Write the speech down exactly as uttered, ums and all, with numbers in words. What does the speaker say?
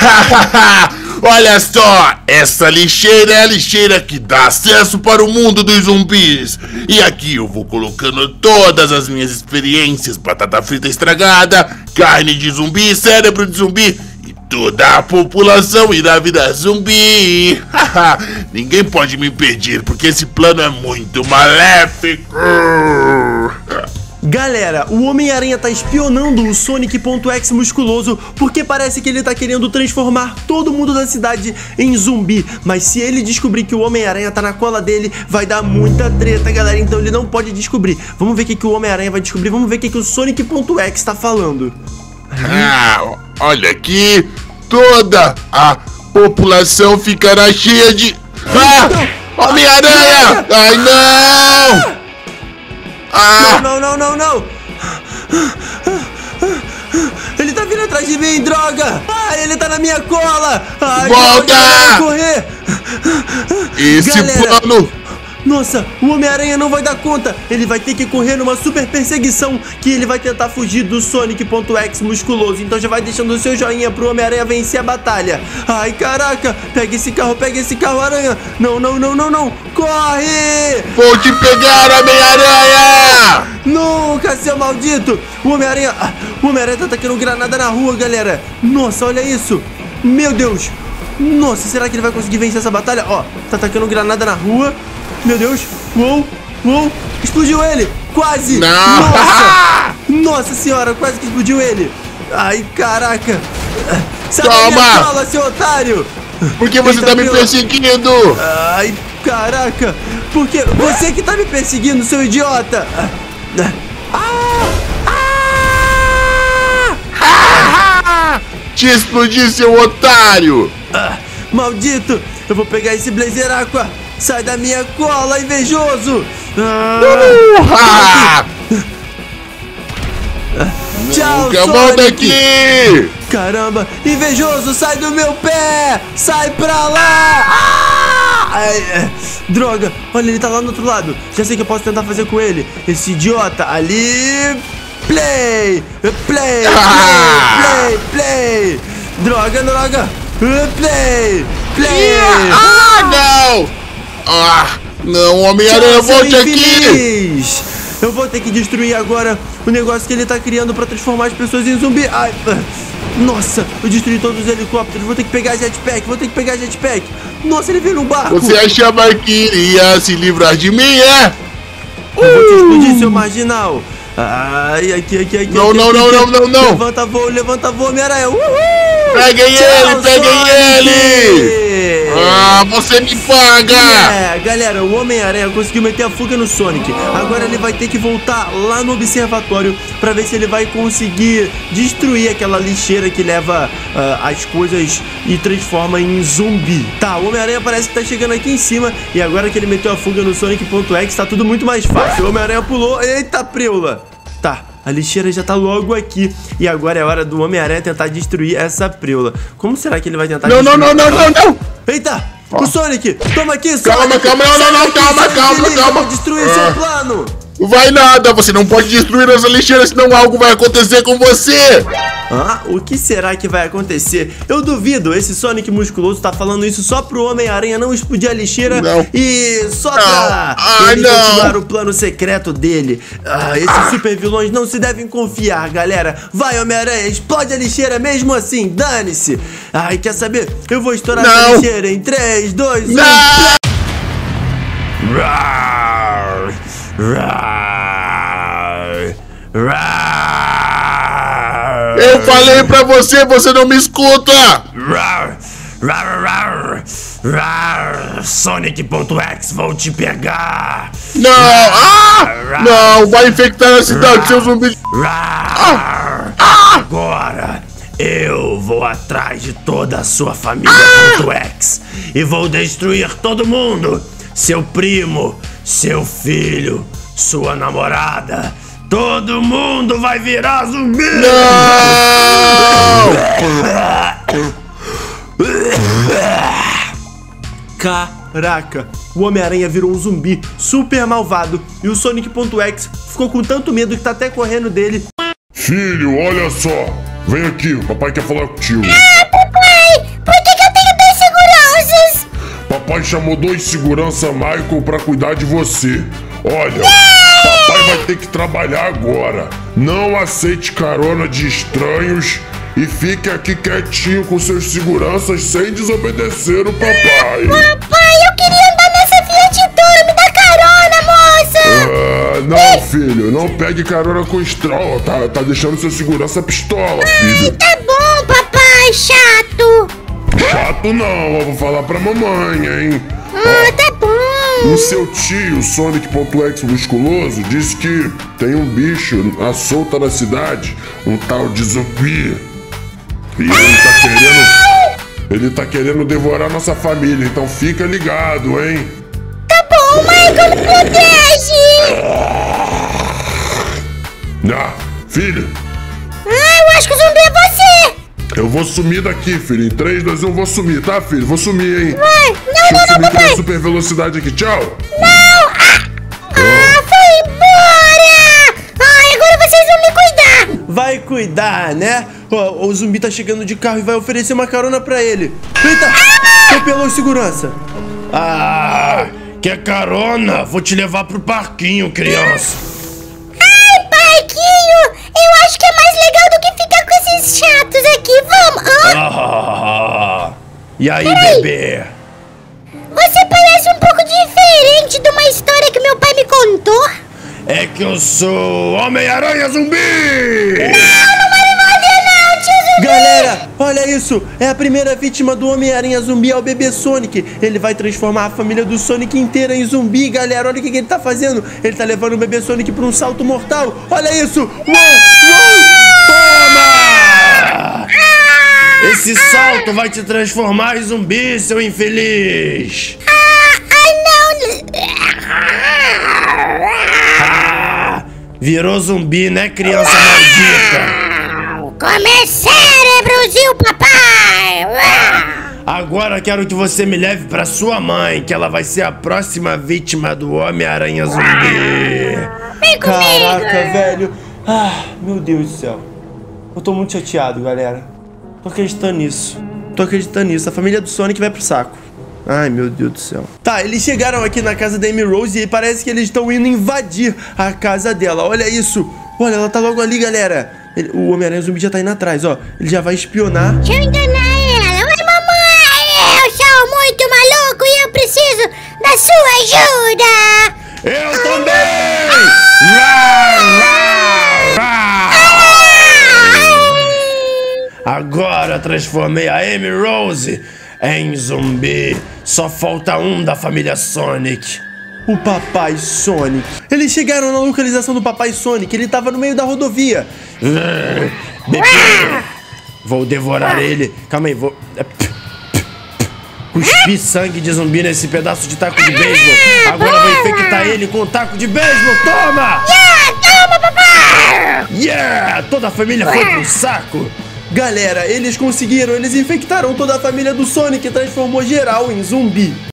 Olha só, essa lixeira é a lixeira que dá acesso para o mundo dos zumbis. E aqui eu vou colocando todas as minhas experiências: batata frita estragada, carne de zumbi, cérebro de zumbi, e toda a população irá virar zumbi. Ninguém pode me impedir, porque esse plano é muito maléfico. Galera, o Homem-Aranha tá espionando o Sonic.exe musculoso porque parece que ele tá querendo transformar todo mundo da cidade em zumbi. Mas se ele descobrir que o Homem-Aranha tá na cola dele, vai dar muita treta, galera. Então ele não pode descobrir. Vamos ver o que, que o Homem-Aranha vai descobrir. Vamos ver o que, que o Sonic.exe tá falando. Ah, olha aqui, toda a população ficará cheia de... Ah! Homem-Aranha! Ai, não! Ah! Não, não, não, não, não! Ele tá vindo atrás de mim, droga! Ah, ele tá na minha cola! Ai, volta! Droga, correr! Esse Galera, plano... Nossa, o Homem-Aranha não vai dar conta. Ele vai ter que correr numa super perseguição, que ele vai tentar fugir do Sonic.exe musculoso. Então já vai deixando o seu joinha pro Homem-Aranha vencer a batalha. Ai, caraca, pega esse carro, pega esse carro, Aranha. Não, não, não, não, não. Corre! Vou te pegar, Homem-Aranha! Nunca, seu maldito! O Homem-Aranha... Ah, o Homem-Aranha tá atacando granada na rua, galera. Nossa, olha isso. Meu Deus. Nossa, será que ele vai conseguir vencer essa batalha? Ó, tá atacando granada na rua. Meu Deus, uou, uou, explodiu ele, quase. Não. Nossa, nossa senhora, quase que explodiu ele. Ai, caraca. Sai da minha cola, seu otário. Por que você Eita, tá me meu... perseguindo? Ai, caraca. Porque você que tá me perseguindo, seu idiota. Ah, ah. Te explodi, seu otário. Ah, maldito, eu vou pegar esse Blazer Aqua. Sai da minha cola, invejoso! Ah, uh, ah. Tchau, Nunca volta aqui! Caramba, invejoso, sai do meu pé! Sai pra lá! Ah! Ai, é. Droga, olha, ele tá lá no outro lado. Já sei o que eu posso tentar fazer com ele. Esse idiota ali... Play! Play! Ah! Play! Play! Play! Droga, droga! Play! Play! Yeah! Ah, não! Ah, não, Homem-Aranha, volte aqui! Eu vou ter que destruir agora o negócio que ele tá criando pra transformar as pessoas em zumbi. Ai, nossa, eu destruí todos os helicópteros. Vou ter que pegar a jetpack, vou ter que pegar a jetpack. Nossa, ele veio no barco. Você achava que iria se livrar de mim, é? Eu vou te explodir, seu marginal. Ai, aqui, aqui, aqui. Não, aqui, não, aqui, não, aqui. não, não, não. Levanta voo, levanta voo, Homem-Aranha. Uhul! Peguem ele, peguem ele! Ah, você me paga! É, galera, o Homem-Aranha conseguiu meter a fuga no Sonic. Agora ele vai ter que voltar lá no observatório pra ver se ele vai conseguir destruir aquela lixeira que leva uh, as coisas e transforma em zumbi. Tá, o Homem-Aranha parece que tá chegando aqui em cima. E agora que ele meteu a fuga no Sonic.exe, tá tudo muito mais fácil. O Homem-Aranha pulou. Eita, preula! Tá, a lixeira já tá logo aqui. E agora é hora do Homem-Aranha tentar destruir essa preula. Como será que ele vai tentar não, destruir? Não, não, não, não, não, não! Eita! O Sonic! Toma aqui, Sonic! Calma, calma, não, não, não, calma, calma, calma! Vou destruir ah. seu plano! Vai nada, você não pode destruir essa lixeira, senão algo vai acontecer com você! Ah, o que será que vai acontecer? Eu duvido, esse Sonic musculoso tá falando isso só pro Homem-Aranha não explodir a lixeira não. E só não. pra ah, ele não. continuar o plano secreto dele. Ah, esses ah. super vilões não se devem confiar, galera. Vai, Homem-Aranha, explode a lixeira mesmo assim, dane-se. Ai, quer saber? Eu vou estourar não. a lixeira em três, dois, um... Rar, rar, rar. Eu falei pra você, você não me escuta! Rar, rar, rar, rar. Sonic.exe, vou te pegar! Não! Ah! Rar, não, vai infectar a cidade, rar, seu zumbi! Rar. Ah. Agora eu vou atrás de toda a sua família.exe ah. e vou destruir todo mundo! Seu primo, seu filho, sua namorada, todo mundo vai virar zumbi! Não! Caraca, o Homem-Aranha virou um zumbi super malvado e o Sonic.exe ficou com tanto medo que tá até correndo dele. Filho, olha só, vem aqui, o papai quer falar contigo. Ah, papai, chamou dois segurança Michael pra cuidar de você. Olha, papai vai ter que trabalhar agora. Não aceite carona de estranhos e fique aqui quietinho com seus seguranças sem desobedecer o papai. Papai, eu queria andar nessa Fiat Toro, me dá carona, moça! Ah, não, filho, não pegue carona com estranho. Tá, tá deixando seu segurança pistola, filho. Tá bom, papai, chato! Chato não, eu vou falar pra mamãe, hein? Ah, tá bom! O seu tio, Sonic.exe musculoso, disse que tem um bicho à solta na cidade, um tal de zumbi. E ele tá querendo. Ele tá querendo devorar nossa família, então fica ligado, hein? Tá bom, Michael, me protege! Ah, filho, Ah, eu acho que o zumbi é você! eu vou sumir daqui, filho. Em três, dois, um, vou sumir, tá, filho? Vou sumir, hein? Vai! Não, Deixa eu não, não, sumir papai! com super velocidade aqui, tchau! Não! Ah, ah, foi embora! Ai, agora vocês vão me cuidar! Vai cuidar, né? Ó, o zumbi tá chegando de carro e vai oferecer uma carona pra ele. Eita! Atropelou o segurança. Ah, quer carona? Vou te levar pro parquinho, criança. Ai, parquinho! Eu acho que é mais legal do que ficar com esses chatos aqui. Vamos! Ah, Ah, e aí, Peraí. bebê? você parece um pouco diferente de uma história que meu pai me contou. É que eu sou Homem-Aranha Zumbi! Galera, olha isso! É a primeira vítima do Homem-Aranha Zumbi, é o bebê Sonic. Ele vai transformar a família do Sonic inteira em zumbi, galera. Olha o que, que ele tá fazendo. Ele tá levando o bebê Sonic pra um salto mortal. Olha isso! Uou! Uou! Toma! Esse salto vai te transformar em zumbi, seu infeliz! Ai, não! Ah, virou zumbi, né, criança maldita? Como é cérebrozinho, papai! Agora quero que você me leve pra sua mãe, que ela vai ser a próxima vítima do Homem-Aranha Zumbi. Vem comigo! Caraca, velho. Ah, meu Deus do céu. Eu tô muito chateado, galera. Tô acreditando nisso. Tô acreditando nisso. A família do Sonic vai pro saco. Ai, meu Deus do céu. Tá, eles chegaram aqui na casa da Amy Rose e parece que eles estão indo invadir a casa dela. Olha isso. Olha, ela tá logo ali, galera. Ele- o Homem-Aranha Zumbi já tá indo atrás, ó. Ele já vai espionar. Deixa eu enganar ela. Oi, mamãe! Eu sou muito maluco e eu preciso da sua ajuda! Eu também! Rá, rá, rá. Agora transformei a Amy Rose em zumbi. Só falta um da família Sonic. O Papai Sonic. Eles chegaram na localização do Papai Sonic. Ele tava no meio da rodovia. Ah, bebê, vou devorar ele. Calma aí, vou cuspir sangue de zumbi nesse pedaço de taco de beisebol. Agora vou infectar ele com o taco de beisebol. Toma! Toma, papai! Yeah! Toda a família foi pro saco. Galera, eles conseguiram. Eles infectaram toda a família do Sonic e transformou geral em zumbi.